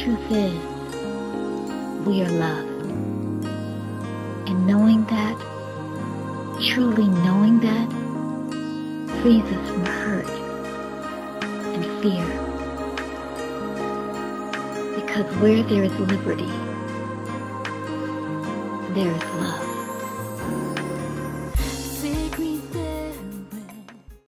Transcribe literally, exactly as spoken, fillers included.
truth is, we are loved. And knowing that, truly knowing that, frees us from hurt and fear. Because where there is liberty, there is love.